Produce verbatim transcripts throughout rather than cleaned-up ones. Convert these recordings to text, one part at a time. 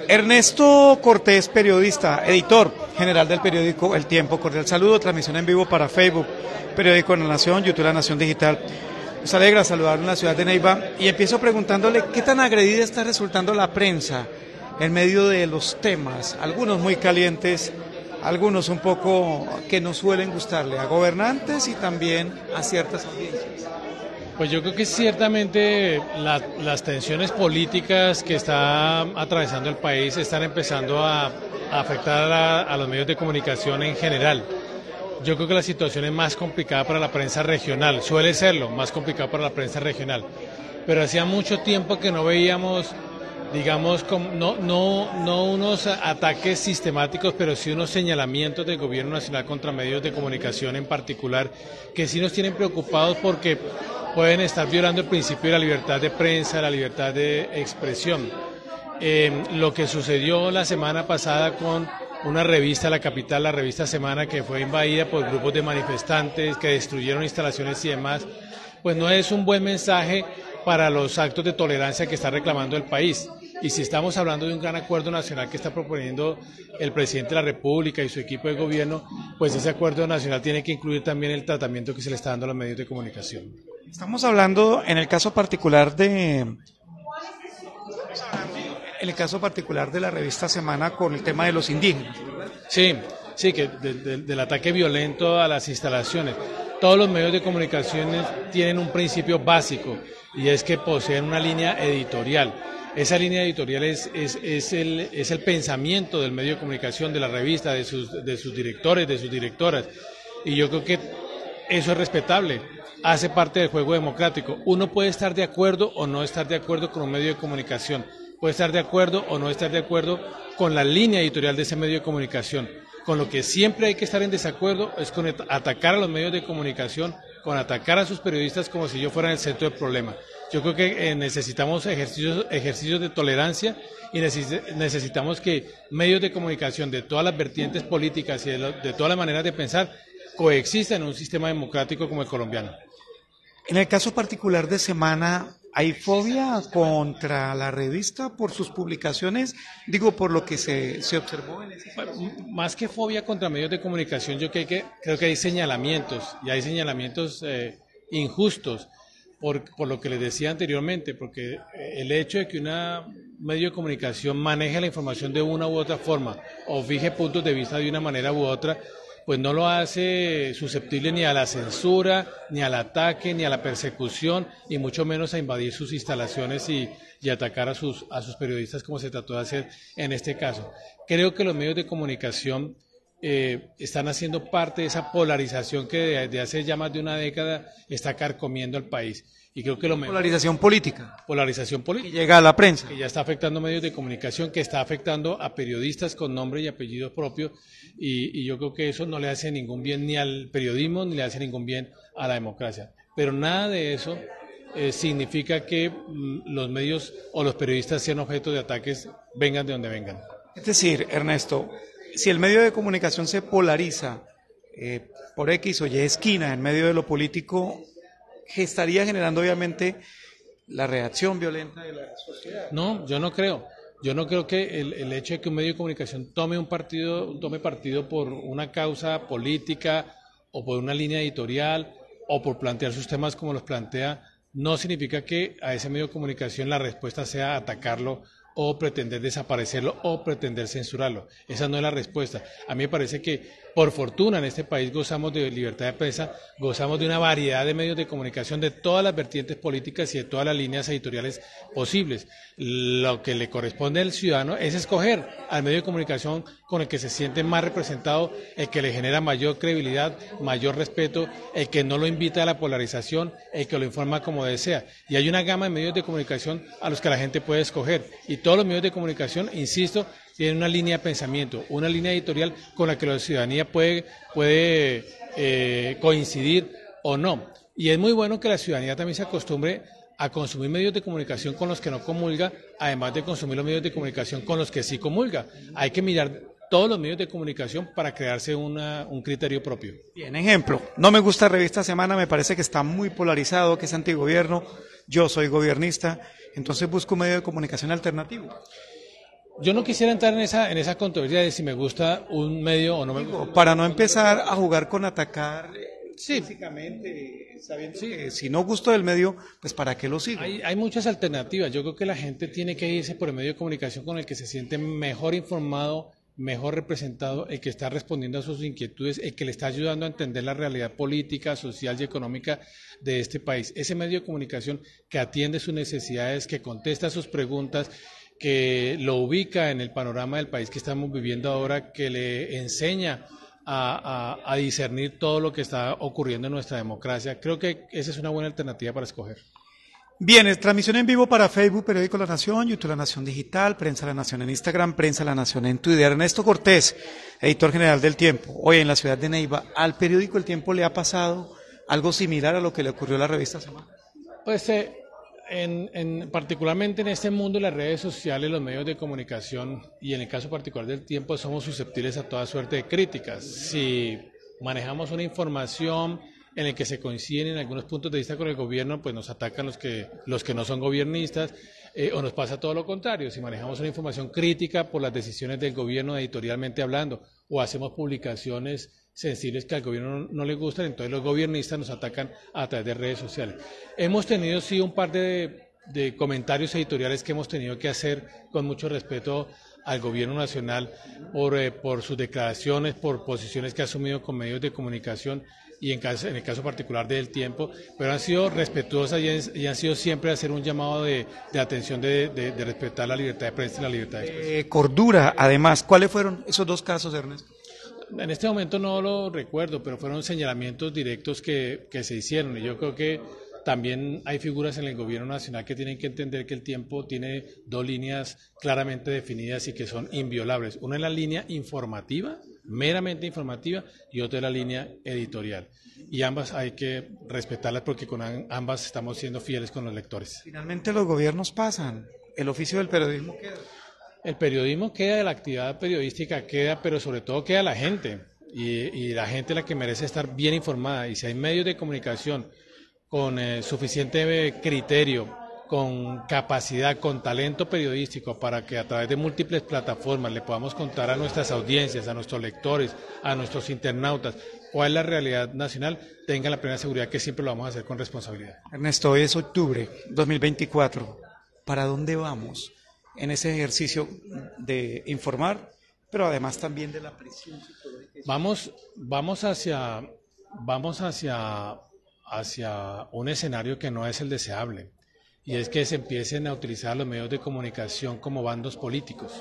Ernesto Cortés, periodista, editor general del periódico El Tiempo. Cordial saludo, transmisión en vivo para Facebook, periódico La Nación, YouTube La Nación Digital. Nos alegra saludar en la ciudad de Neiva y empiezo preguntándole qué tan agredida está resultando la prensa en medio de los temas, algunos muy calientes, algunos un poco que no suelen gustarle a gobernantes y también a ciertas audiencias. Pues yo creo que ciertamente la, las tensiones políticas que está atravesando el país están empezando a, a afectar a, a los medios de comunicación en general. Yo creo que la situación es más complicada para la prensa regional, suele serlo, más complicada para la prensa regional. Pero hacía mucho tiempo que no veíamos, digamos, no, no, no unos ataques sistemáticos, pero sí unos señalamientos del gobierno nacional contra medios de comunicación en particular, que sí nos tienen preocupados porque pueden estar violando el principio de la libertad de prensa, la libertad de expresión. Eh, lo que sucedió la semana pasada con una revista, La Capital, la revista Semana, que fue invadida por grupos de manifestantes que destruyeron instalaciones y demás, pues no es un buen mensaje para los actos de tolerancia que está reclamando el país. Y si estamos hablando de un gran acuerdo nacional que está proponiendo el presidente de la República y su equipo de gobierno, pues ese acuerdo nacional tiene que incluir también el tratamiento que se le está dando a los medios de comunicación. Estamos hablando en el caso particular de en el caso particular de la revista Semana con el tema de los indígenas. Sí, sí, que de, de, del ataque violento a las instalaciones. Todos los medios de comunicación tienen un principio básico y es que poseen una línea editorial. Esa línea editorial es, es, es, el, es el pensamiento del medio de comunicación, de la revista, de sus, de sus directores, de sus directoras. Y yo creo que eso es respetable, hace parte del juego democrático. Uno puede estar de acuerdo o no estar de acuerdo con un medio de comunicación, puede estar de acuerdo o no estar de acuerdo con la línea editorial de ese medio de comunicación. Con lo que siempre hay que estar en desacuerdo es con atacar a los medios de comunicación, con atacar a sus periodistas como si yo fuera el centro del problema. Yo creo que eh, necesitamos ejercicios, ejercicios de tolerancia y necesitamos que medios de comunicación de todas las vertientes políticas y de, lo, de todas las maneras de pensar coexistan en un sistema democrático como el colombiano. En el caso particular de Semana, ¿hay fobia contra la revista por sus publicaciones? Digo, por lo que se, se observó en ese caso. Más que fobia contra medios de comunicación, yo creo que, creo que hay señalamientos, y hay señalamientos eh, injustos, por, por lo que les decía anteriormente, porque el hecho de que un medio de comunicación maneje la información de una u otra forma, o fije puntos de vista de una manera u otra, pues no lo hace susceptible ni a la censura, ni al ataque, ni a la persecución, y mucho menos a invadir sus instalaciones y, y atacar a sus, a sus periodistas como se trató de hacer en este caso. Creo que los medios de comunicación eh, están haciendo parte de esa polarización que desde hace ya más de una década está carcomiendo al país. Y creo que lo mejor, polarización política. Polarización política. Que llega a la prensa. Que ya está afectando medios de comunicación, que está afectando a periodistas con nombre y apellido propio. Y, y yo creo que eso no le hace ningún bien ni al periodismo, ni le hace ningún bien a la democracia. Pero nada de eso eh, significa que mm, los medios o los periodistas sean objeto de ataques, vengan de donde vengan. Es decir, Ernesto, si el medio de comunicación se polariza eh, por X o Y esquina en medio de lo político, estaría generando obviamente la reacción violenta de la sociedad. No, yo no creo. Yo no creo que el, el hecho de que un medio de comunicación tome un partido, tome partido por una causa política o por una línea editorial o por plantear sus temas como los plantea, no significa que a ese medio de comunicación la respuesta sea atacarlo o pretender desaparecerlo o pretender censurarlo. Esa no es la respuesta. A mí me parece que, por fortuna, en este país gozamos de libertad de prensa, gozamos de una variedad de medios de comunicación de todas las vertientes políticas y de todas las líneas editoriales posibles. Lo que le corresponde al ciudadano es escoger al medio de comunicación con el que se siente más representado, el que le genera mayor credibilidad, mayor respeto, el que no lo invita a la polarización, el que lo informa como desea. Y hay una gama de medios de comunicación a los que la gente puede escoger. Y todos los medios de comunicación, insisto, tienen una línea de pensamiento, una línea editorial con la que la ciudadanía puede, puede eh, coincidir o no. Y es muy bueno que la ciudadanía también se acostumbre a consumir medios de comunicación con los que no comulga, además de consumir los medios de comunicación con los que sí comulga. Hay que mirar todos los medios de comunicación para crearse una, un criterio propio. Bien, ejemplo, no me gusta Revista Semana, me parece que está muy polarizado, que es antigobierno, yo soy gobernista, entonces busco un medio de comunicación alternativo. Yo no quisiera entrar en esa, en esa controversia de si me gusta un medio o no me gusta. Para no empezar a jugar con atacar Sí. físicamente, sabiendo Sí. que si no gusto del medio, pues ¿para qué lo sigo? Hay, hay muchas alternativas. Yo creo que la gente tiene que irse por el medio de comunicación con el que se siente mejor informado, mejor representado, el que está respondiendo a sus inquietudes, el que le está ayudando a entender la realidad política, social y económica de este país. Ese medio de comunicación que atiende sus necesidades, que contesta sus preguntas, que lo ubica en el panorama del país que estamos viviendo ahora, que le enseña A, a, a discernir todo lo que está ocurriendo en nuestra democracia. Creo que esa es una buena alternativa para escoger. Bien, es transmisión en vivo para Facebook, Periódico La Nación, YouTube La Nación Digital, Prensa La Nación en Instagram, Prensa La Nación en Twitter. Ernesto Cortés, editor general del Tiempo. Hoy en la ciudad de Neiva, ¿al periódico El Tiempo le ha pasado algo similar a lo que le ocurrió a la revista Semana? Pues eh, en, en, particularmente en este mundo, las redes sociales, los medios de comunicación y en el caso particular del Tiempo somos susceptibles a toda suerte de críticas. Si manejamos una información en la que se coinciden en algunos puntos de vista con el gobierno, pues nos atacan los que, los que no son gobiernistas, eh, o nos pasa todo lo contrario. Si manejamos una información crítica por las decisiones del gobierno editorialmente hablando, o hacemos publicaciones sensibles que al gobierno no, no le gustan, entonces los gobiernistas nos atacan a través de redes sociales. Hemos tenido sí un par de, de comentarios editoriales que hemos tenido que hacer con mucho respeto al gobierno nacional por, eh, por sus declaraciones, por posiciones que ha asumido con medios de comunicación y en, caso, en el caso particular del Tiempo, pero han sido respetuosas y han, y han sido siempre hacer un llamado de, de atención de, de, de respetar la libertad de prensa y la libertad de expresión. Eh, cordura, además, ¿cuáles fueron esos dos casos, Ernesto? En este momento no lo recuerdo, pero fueron señalamientos directos que, que se hicieron y yo creo que también hay figuras en el gobierno nacional que tienen que entender que el Tiempo tiene dos líneas claramente definidas y que son inviolables. Una es la línea informativa, meramente informativa, y otra es la línea editorial. Y ambas hay que respetarlas porque con ambas estamos siendo fieles con los lectores. Finalmente los gobiernos pasan, el oficio del periodismo queda. El periodismo queda, la actividad periodística queda, pero sobre todo queda la gente. Y, y la gente es la que merece estar bien informada. Y si hay medios de comunicación con eh, suficiente criterio, con capacidad, con talento periodístico para que a través de múltiples plataformas le podamos contar a nuestras audiencias, a nuestros lectores, a nuestros internautas cuál es la realidad nacional, tengan la plena seguridad que siempre lo vamos a hacer con responsabilidad. Ernesto, hoy es octubre dos mil veinticuatro. ¿Para dónde vamos en ese ejercicio de informar, pero además también de la presión psicológica? Vamos, vamos hacia, vamos hacia, hacia un escenario que no es el deseable, y es que se empiecen a utilizar los medios de comunicación como bandos políticos.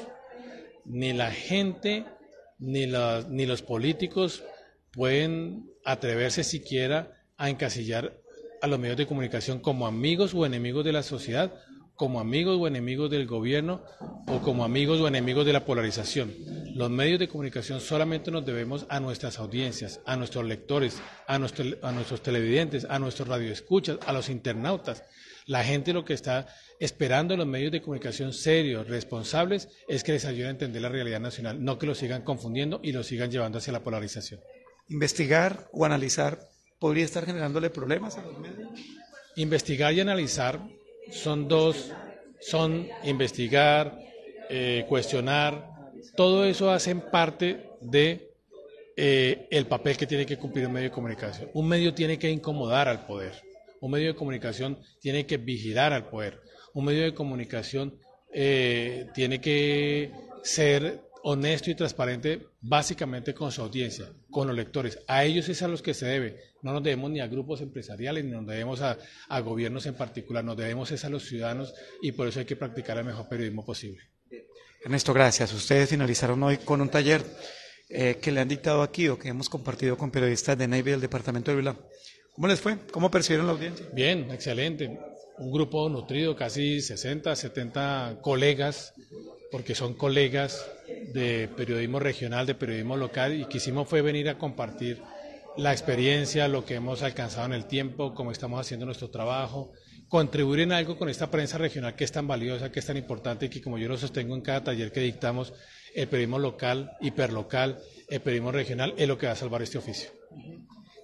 Ni la gente ni, la, ni los políticos pueden atreverse siquiera a encasillar a los medios de comunicación como amigos o enemigos de la sociedad, como amigos o enemigos del gobierno o como amigos o enemigos de la polarización. Los medios de comunicación solamente nos debemos a nuestras audiencias, a nuestros lectores, a, nuestro, a nuestros televidentes, a nuestros radioescuchas, a los internautas. La gente lo que está esperando en los medios de comunicación serios, responsables, es que les ayuden a entender la realidad nacional, no que lo sigan confundiendo y lo sigan llevando hacia la polarización. ¿Investigar o analizar podría estar generándole problemas a los medios? Investigar y analizar son dos, son investigar, eh, cuestionar, todo eso hacen parte de eh, el papel que tiene que cumplir un medio de comunicación. Un medio tiene que incomodar al poder, un medio de comunicación tiene que vigilar al poder, un medio de comunicación eh, tiene que ser honesto y transparente básicamente con su audiencia, con los lectores. A ellos es a los que se debe. No nos debemos ni a grupos empresariales, ni nos debemos a, a gobiernos en particular, nos debemos es a los ciudadanos y por eso hay que practicar el mejor periodismo posible. Ernesto, gracias. Ustedes finalizaron hoy con un taller eh, que le han dictado aquí o que hemos compartido con periodistas de Neiva y del departamento de Huila. ¿Cómo les fue? ¿Cómo percibieron la audiencia? Bien, excelente. Un grupo nutrido, casi sesenta, setenta colegas, porque son colegas de periodismo regional, de periodismo local, y quisimos fue venir a compartir la experiencia, lo que hemos alcanzado en el tiempo, cómo estamos haciendo nuestro trabajo, contribuir en algo con esta prensa regional que es tan valiosa, que es tan importante y que, como yo lo sostengo en cada taller que dictamos, el periodismo local, hiperlocal, el periodismo regional es lo que va a salvar este oficio.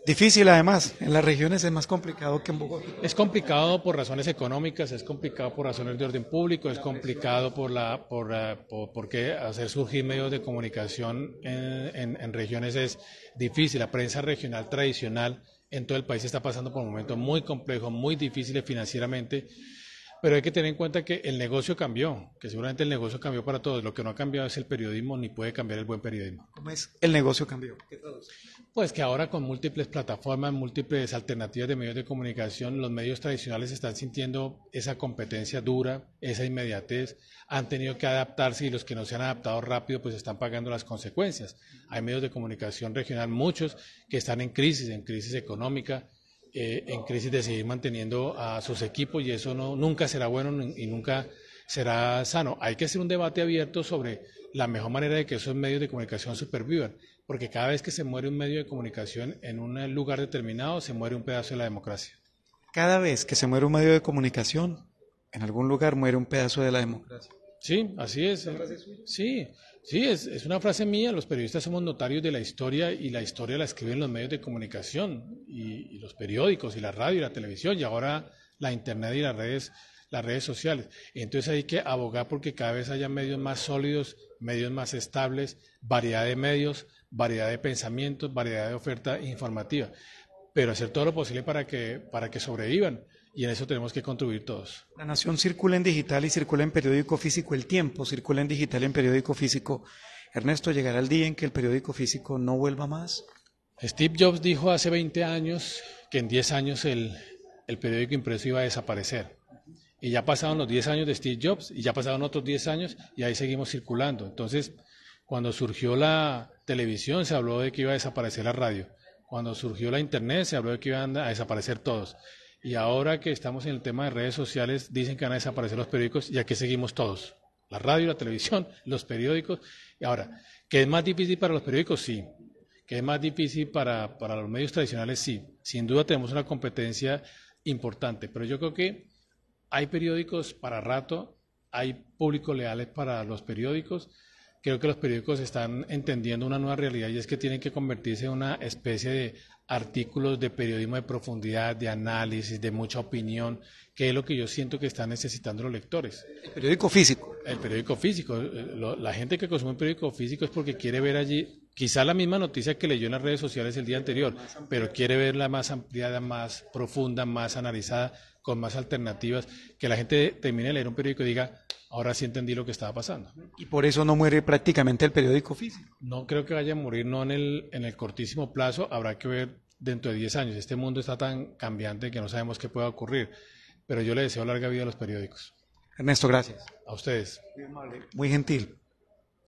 Difícil además, en las regiones es más complicado que en Bogotá. Es complicado por razones económicas, es complicado por razones de orden público, es complicado por la por, uh, por, porque hacer surgir medios de comunicación en, en, en regiones es difícil. La prensa regional tradicional en todo el país está pasando por un momento muy complejo, muy difícil financieramente. Pero hay que tener en cuenta que el negocio cambió, que seguramente el negocio cambió para todos. Lo que no ha cambiado es el periodismo, ni puede cambiar el buen periodismo. ¿Cómo es el negocio cambió? Pues que ahora con múltiples plataformas, múltiples alternativas de medios de comunicación, los medios tradicionales están sintiendo esa competencia dura, esa inmediatez, han tenido que adaptarse y los que no se han adaptado rápido pues están pagando las consecuencias. Hay medios de comunicación regional, muchos, que están en crisis, en crisis económica, Eh, en crisis de seguir manteniendo a sus equipos y eso no, nunca será bueno y nunca será sano. Hay que hacer un debate abierto sobre la mejor manera de que esos medios de comunicación supervivan, porque cada vez que se muere un medio de comunicación en un lugar determinado, se muere un pedazo de la democracia. Cada vez que se muere un medio de comunicación, en algún lugar muere un pedazo de la democracia. Sí, así es. Sí, sí, es, es una frase mía. Los periodistas somos notarios de la historia y la historia la escriben los medios de comunicación y, y los periódicos y la radio y la televisión y ahora la internet y las redes, las redes sociales. Entonces hay que abogar porque cada vez haya medios más sólidos, medios más estables, variedad de medios, variedad de pensamientos, variedad de oferta informativa, pero hacer todo lo posible para que, para que sobrevivan. Y en eso tenemos que contribuir todos. La nación circula en digital y circula en periódico físico. El tiempo circula en digital y en periódico físico. Ernesto, ¿llegará el día en que el periódico físico no vuelva más? Steve Jobs dijo hace veinte años que en diez años el, el periódico impreso iba a desaparecer. Y ya pasaron los diez años de Steve Jobs y ya pasaron otros diez años y ahí seguimos circulando. Entonces, cuando surgió la televisión se habló de que iba a desaparecer la radio. Cuando surgió la internet se habló de que iban a desaparecer todos. Y ahora que estamos en el tema de redes sociales, dicen que van a desaparecer los periódicos y aquí seguimos todos. La radio, la televisión, los periódicos. Y ahora, ¿que es más difícil para los periódicos? Sí. ¿Que es más difícil para, para los medios tradicionales? Sí. Sin duda tenemos una competencia importante, pero yo creo que hay periódicos para rato, hay públicos leales para los periódicos. Creo que los periódicos están entendiendo una nueva realidad y es que tienen que convertirse en una especie de artículos de periodismo de profundidad, de análisis, de mucha opinión, que es lo que yo siento que están necesitando los lectores. El periódico físico. El periódico físico. La gente que consume un periódico físico es porque quiere ver allí, quizá la misma noticia que leyó en las redes sociales el día anterior, pero quiere verla más ampliada, más profunda, más analizada, con más alternativas, que la gente termine de leer un periódico y diga, ahora sí entendí lo que estaba pasando. Y por eso no muere prácticamente el periódico físico. No creo que vaya a morir, no en el, en el cortísimo plazo, habrá que ver dentro de diez años. Este mundo está tan cambiante que no sabemos qué pueda ocurrir, pero yo le deseo larga vida a los periódicos. Ernesto, gracias. A ustedes. Muy amable, muy gentil.